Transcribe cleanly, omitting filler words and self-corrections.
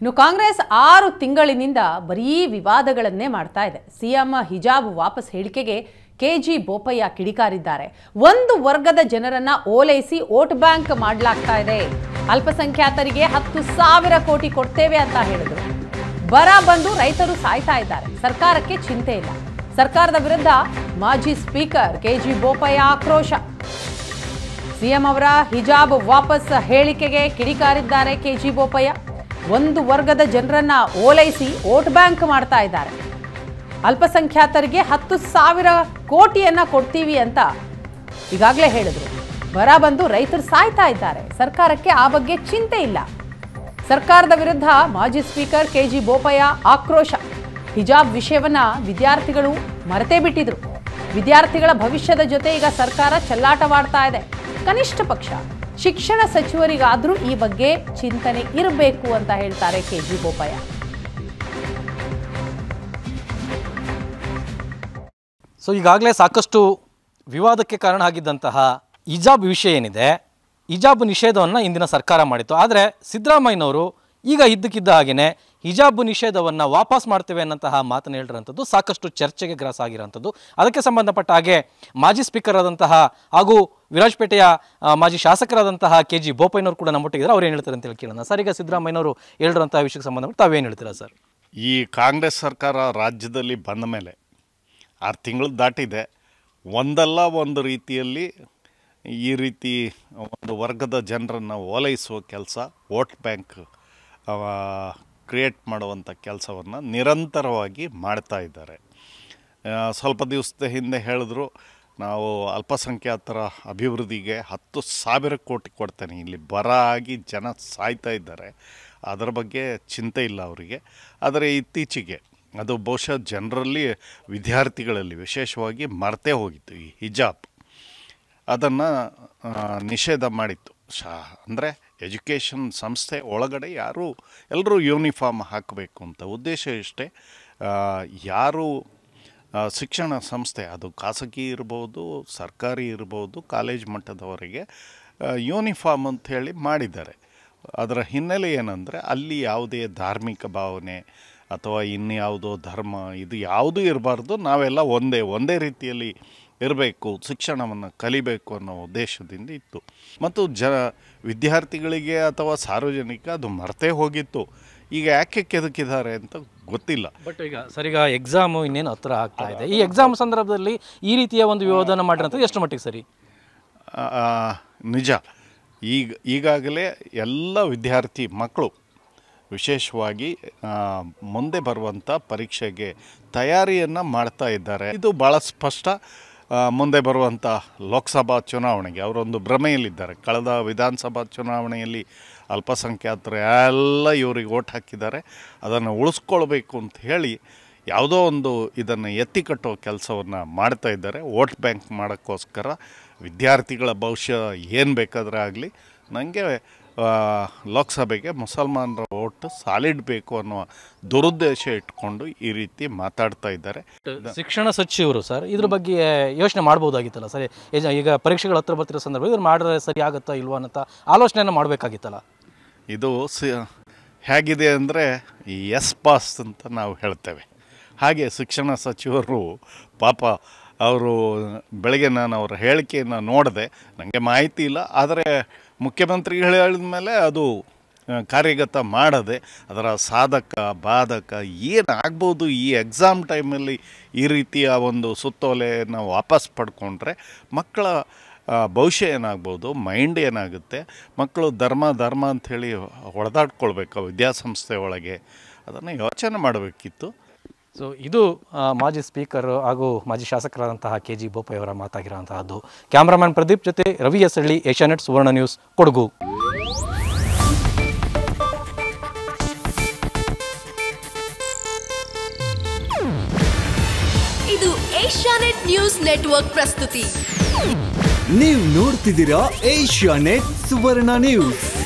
ಇನ್ನು ಕಾಂಗ್ರೆಸ್ 6 ತಿಂಗಳಿನಿಂದ ಬರೀ ವಿವಾದಗಳನ್ನೇ ಮಾಡ್ತಾ ಇದೆ. ಸಿಎಂ ಹಿಜಾಬ್ ವಾಪಸ್ ಹೇಳಿಕೆಗೆ ಕೆಜಿ ಬೋಪಯ್ಯ ಕಿಡಿಕಾರಿದ್ದಾರೆ. ಒಂದು ವರ್ಗದ ಜನರನ್ನ ಓಲೈಸಿ ವೋಟ್ ಬ್ಯಾಂಕ್ ಮಾಡಲಾಗ್ತಾ ಇದೆ. ಅಲ್ಪಸಂಖ್ಯಾತರಿಗೆ 10,000 ಕೋಟಿ ಕೊಡ್ತೇವೆ ಅಂತ ಹೇಳಿದ್ರು. ಬರ ಬಂದು ರೈತರು ಸಾಯ್ತಾ ಇದ್ದಾರೆ. ಸರ್ಕಾರಕ್ಕೆ ಚಿಂತೆ ಇಲ್ಲ. ಸರ್ಕಾರದ ವಿರುದ್ಧ ಮಾಜಿ ಸ್ಪೀಕರ್ ಕೆಜಿ ಬೋಪಯ್ಯ ಆಕ್ರೋಶ. ಸಿಎಂ ಅವರ ಹಿಜಾಬ್ ವಾಪಸ್ ಹೇಳಿಕೆಗೆ ಕಿಡಿಕಾರಿದ್ದಾರೆ ಕೆಜಿ ಬೋಪಯ್ಯ. ಒಂದು ವರ್ಗದ ಜನರನ್ನ ಓಲೈಸಿ ವೋಟ್ ಬ್ಯಾಂಕ್ ಮಾಡ್ತಾ ಇದ್ದಾರೆ. ಅಲ್ಪಸಂಖ್ಯಾತರಿಗೆ 10,000 ಕೋಟಿಯನ್ನ ಕೊಡ್ತೀವಿ ಅಂತ ಈಗಾಗಲೇ ಹೇಳಿದ್ರು. ಬರ ಬಂದು ರೈತರು ಸಾಯ್ತಾ ಇದ್ದಾರೆ. ಸರ್ಕಾರಕ್ಕೆ ಆ ಬಗ್ಗೆ ಚಿಂತೆ ಇಲ್ಲ. ಸರ್ಕಾರದ ವಿರುದ್ಧ ಮಾಜಿ ಸ್ಪೀಕರ್ ಕೆಜಿ ಬೋಪಯ್ಯ ಆಕ್ರೋಶ. ಹಿಜಾಬ್ ವಿಷಯವನ್ನ ವಿದ್ಯಾರ್ಥಿಗಳು ಮರೆತೇ ಬಿಟ್ಟಿದ್ರು. ವಿದ್ಯಾರ್ಥಿಗಳ ಭವಿಷ್ಯದ ಜೊತೆ ಈಗ ಸರ್ಕಾರ ಚೆಲ್ಲಾಟವಾಡ್ತಾ ಇದೆ. ಕನಿಷ್ಠ ಪಕ್ಷ ಶಿಕ್ಷಣ ಸಚಿವರಿಗಾದ್ರೂ ಈ ಬಗ್ಗೆ ಚಿಂತನೆ ಇರಬೇಕು ಅಂತ ಹೇಳ್ತಾರೆ ಕೆಜಿ ಬೋಪಯ್ಯ. ಸೊ ಈಗಾಗಲೇ ಸಾಕಷ್ಟು ವಿವಾದಕ್ಕೆ ಕಾರಣ ಆಗಿದ್ದಂತಹ ಹಿಜಾಬ್ ವಿಷಯ ಏನಿದೆ, ಹಿಜಾಬ್ ನಿಷೇಧವನ್ನು ಇಂದಿನ ಸರ್ಕಾರ ಮಾಡಿತ್ತು. ಆದರೆ ಸಿದ್ದರಾಮಯ್ಯನವರು ಈಗ ಇದ್ದಕ್ಕಿದ್ದ ಹಾಗೆಯೇ ಹಿಜಾಬ್ ನಿಷೇಧವನ್ನು ವಾಪಸ್ ಮಾಡ್ತೇವೆ ಅನ್ನಂತಹ ಮಾತನ್ನು ಹೇಳಿರೋಂಥದ್ದು ಸಾಕಷ್ಟು ಚರ್ಚೆಗೆ ಗ್ರಾಸ ಆಗಿರೋಂಥದ್ದು. ಅದಕ್ಕೆ ಸಂಬಂಧಪಟ್ಟ ಹಾಗೆ ಮಾಜಿ ಸ್ಪೀಕರ್ ಆದಂತಹ ಹಾಗೂ ವಿರಾಜಪೇಟೆಯ ಮಾಜಿ ಶಾಸಕರಾದಂತಹ ಕೆಜಿ ಬೋಪಯ್ಯನವರು ಕೂಡ ನಮ್ಮೊಟ್ಟಿಗಿದ್ದಾರೆ. ಅವ್ರು ಏನು ಹೇಳ್ತಾರೆ ಅಂತ ಹೇಳಿ ಕೇಳೋಣ. ಸರ್, ಈಗ ಸಿದ್ದರಾಮಯ್ಯನವರು ಹೇಳಿರೋಂತಹ ವಿಷಯಕ್ಕೆ ಸಂಬಂಧಪಟ್ಟು ತಾವೇನು ಹೇಳ್ತೀರಾ ಸರ್? ಈ ಕಾಂಗ್ರೆಸ್ ಸರ್ಕಾರ ರಾಜ್ಯದಲ್ಲಿ ಬಂದ ಮೇಲೆ 6 ತಿಂಗಳು ದಾಟಿದೆ. ಒಂದಲ್ಲ ಒಂದು ರೀತಿಯಲ್ಲಿ ಈ ರೀತಿ ಒಂದು ವರ್ಗದ ಜನರನ್ನು ಓಲೈಸುವ ಕೆಲಸ, ವೋಟ್ ಬ್ಯಾಂಕ್ ಕ್ರಿಯೇಟ್ ಮಾಡುವಂಥ ಕೆಲಸವನ್ನು ನಿರಂತರವಾಗಿ ಮಾಡ್ತಾ ಇದ್ದಾರೆ. ಸ್ವಲ್ಪ ದಿವಸದ ಹಿಂದೆ ಹೇಳಿದ್ರು, ನಾವು ಅಲ್ಪಸಂಖ್ಯಾತರ ಅಭಿವೃದ್ಧಿಗೆ 10,000 ಕೋಟಿ ಕೊಡ್ತೇನೆ. ಇಲ್ಲಿ ಬರ ಆಗಿ ಜನ ಸಾಯ್ತಾ ಇದ್ದಾರೆ, ಅದರ ಬಗ್ಗೆ ಚಿಂತೆ ಇಲ್ಲ ಅವರಿಗೆ. ಆದರೆ ಇತ್ತೀಚೆಗೆ ಅದು ಬಹುಶಃ ಜನರಲ್ಲಿ, ವಿದ್ಯಾರ್ಥಿಗಳಲ್ಲಿ ವಿಶೇಷವಾಗಿ ಮರೆತೇ ಹೋಗಿತ್ತು. ಈ ಹಿಜಾಬ್ ಅದನ್ನು ನಿಷೇಧ ಮಾಡಿತ್ತು. ಅಂದರೆ ಎಜುಕೇಷನ್ ಸಂಸ್ಥೆ ಒಳಗಡೆ ಎಲ್ಲರೂ ಯೂನಿಫಾರ್ಮ್ ಹಾಕಬೇಕು ಅಂತ ಉದ್ದೇಶ ಇಷ್ಟೇ. ಯಾರು ಶಿಕ್ಷಣ ಸಂಸ್ಥೆ, ಅದು ಖಾಸಗಿ ಇರ್ಬೋದು, ಸರ್ಕಾರಿ ಇರ್ಬೋದು, ಕಾಲೇಜ್ ಮಟ್ಟದವರೆಗೆ ಯೂನಿಫಾರ್ಮ್ ಅಂಥೇಳಿ ಮಾಡಿದ್ದಾರೆ. ಅದರ ಹಿನ್ನೆಲೆ ಏನಂದರೆ ಅಲ್ಲಿ ಯಾವುದೇ ಧಾರ್ಮಿಕ ಭಾವನೆ ಅಥವಾ ಇನ್ಯಾವುದೋ ಧರ್ಮ ಇದು ಯಾವುದೂ ಇರಬಾರ್ದು, ನಾವೆಲ್ಲ ಒಂದೇ ರೀತಿಯಲ್ಲಿ ಇರಬೇಕು, ಶಿಕ್ಷಣವನ್ನು ಕಲಿಬೇಕು ಅನ್ನೋ ಉದ್ದೇಶದಿಂದ ಇತ್ತು. ಮತ್ತು ವಿದ್ಯಾರ್ಥಿಗಳಿಗೆ ಅಥವಾ ಸಾರ್ವಜನಿಕ ಅದು ಮರೆತೇ ಹೋಗಿತ್ತು. ಈಗ ಯಾಕೆ ಕೆದಕಿದ್ದಾರೆ ಅಂತ ಗೊತ್ತಿಲ್ಲ. ಬಟ್ ಈಗ ಎಕ್ಸಾಮು ಇನ್ನೇನು ಹತ್ರ ಆಗ್ತಾ ಇದೆ. ಈ ಎಕ್ಸಾಮ್ ಸಂದರ್ಭದಲ್ಲಿ ಈ ರೀತಿಯ ಒಂದು ವಿವಾದನ ಮಾಡಿರೋಂಥದ್ದು ಎಷ್ಟು ಮಟ್ಟಿಗೆ ಸರಿ? ನಿಜ. ಈಗಾಗಲೇ ಎಲ್ಲ ವಿದ್ಯಾರ್ಥಿ ಮಕ್ಕಳು ವಿಶೇಷವಾಗಿ ಮುಂದೆ ಬರುವಂಥ ಪರೀಕ್ಷೆಗೆ ತಯಾರಿಯನ್ನು ಮಾಡ್ತಾ ಇದ್ದಾರೆ. ಇದು ಭಾಳ ಸ್ಪಷ್ಟ. ಮುಂದೆ ಬರುವಂಥ ಲೋಕಸಭಾ ಚುನಾವಣೆಗೆ ಅವರೊಂದು ಭ್ರಮೆಯಲ್ಲಿದ್ದಾರೆ. ಕಳೆದ ವಿಧಾನಸಭಾ ಚುನಾವಣೆಯಲ್ಲಿ ಅಲ್ಪಸಂಖ್ಯಾತರು ಎಲ್ಲ ಇವರಿಗೆ ಓಟ್ ಹಾಕಿದ್ದಾರೆ. ಅದನ್ನು ಉಳಿಸ್ಕೊಳ್ಬೇಕು ಅಂತ ಹೇಳಿ ಯಾವುದೋ ಒಂದು ಇದನ್ನು ಎತ್ತಿ ಕಟ್ಟೋ ಕೆಲಸವನ್ನು ಮಾಡ್ತಾ ಇದ್ದಾರೆ. ವೋಟ್ ಬ್ಯಾಂಕ್ ಮಾಡೋಕ್ಕೋಸ್ಕರ ವಿದ್ಯಾರ್ಥಿಗಳ ಭವಿಷ್ಯ ಏನು ಬೇಕಾದರೆ ಆಗಲಿ, ನನಗೆ ಲೋಕಸಭೆಗೆ ಮುಸಲ್ಮಾನರ ಓಟ್ ಸಾಲಿಡ್ ಬೇಕು ಅನ್ನೋ ದುರುದ್ದೇಶ ಇಟ್ಕೊಂಡು ಈ ರೀತಿ ಮಾತಾಡ್ತಾ ಇದ್ದಾರೆ. ಶಿಕ್ಷಣ ಸಚಿವರು ಸರ್ ಇದ್ರ ಬಗ್ಗೆ ಯೋಚನೆ ಮಾಡ್ಬೋದಾಗಿತ್ತಲ್ಲ ಸರಿ? ಈಗ ಪರೀಕ್ಷೆಗಳ ಹತ್ರ ಬರ್ತಿರೋ ಸಂದರ್ಭ ಇವ್ರು ಮಾಡಿದ್ರೆ ಸರಿ ಆಗುತ್ತಾ ಇಲ್ವಾ ಅಂತ ಆಲೋಚನೆಯನ್ನು ಮಾಡಬೇಕಾಗಿತ್ತಲ್ಲ. ಇದು ಹೇಗಿದೆ ಅಂದರೆ ಎಸ್ ಪಾಸ್ ಅಂತ ನಾವು ಹೇಳ್ತೇವೆ. ಹಾಗೆ ಶಿಕ್ಷಣ ಸಚಿವರು ಪಾಪ ಅವರು ಬೆಳಗ್ಗೆ ನಾನು ಅವರ ಹೇಳಿಕೆಯನ್ನು ನೋಡಿದೆ, ನನಗೆ ಮಾಹಿತಿ ಇಲ್ಲ. ಆದರೆ ಮುಖ್ಯಮಂತ್ರಿಗಳು ಹೇಳಿದ ಮೇಲೆ ಅದು ಕಾರ್ಯಗತ ಮಾಡದೆ ಅದರ ಸಾಧಕ ಬಾಧಕ ಏನಾಗ್ಬೋದು, ಈ ಎಕ್ಸಾಮ್ ಟೈಮಲ್ಲಿ ಈ ರೀತಿಯ ಒಂದು ಸುತ್ತೋಲೆಯನ್ನು ವಾಪಸ್ ಪಡ್ಕೊಂಡ್ರೆ ಮಕ್ಕಳ ಭವಿಷ್ಯ ಏನಾಗ್ಬೋದು, ಮೈಂಡ್ ಏನಾಗುತ್ತೆ, ಮಕ್ಕಳು ಧರ್ಮ ಅಂಥೇಳಿ ಹೊಡೆದಾಡ್ಕೊಳ್ಬೇಕು ವಿದ್ಯಾಸಂಸ್ಥೆ ಒಳಗೆ, ಅದನ್ನು ಯೋಚನೆ ಮಾಡಬೇಕಿತ್ತು. ಸೊ ಇದು ಮಾಜಿ ಸ್ಪೀಕರ್ ಹಾಗೂ ಮಾಜಿ ಶಾಸಕರಾದಂತಹ ಕೆಜಿ ಬೋಪಯ್ಯ ಅವರ ಮಾತಾಗಿರುವಂತಹದ್ದು. ಕ್ಯಾಮ್ರಾಮನ್ ಪ್ರದೀಪ್ ಜೊತೆ ರವಿ ಎಸ್ ಹಳ್ಳಿ, ಏಷ್ಯಾನೆಟ್ ಸುವರ್ಣ ನ್ಯೂಸ್, ಕೊಡಗು. ಇದು ಏಷ್ಯಾನೆಟ್ ನ್ಯೂಸ್ ನೆಟ್ವರ್ಕ್ ಪ್ರಸ್ತುತಿ. ನೀವು ನೋಡ್ತಿದ್ದೀರಾ ಏಷ್ಯಾನೆಟ್ ಸುವರ್ಣ ನ್ಯೂಸ್.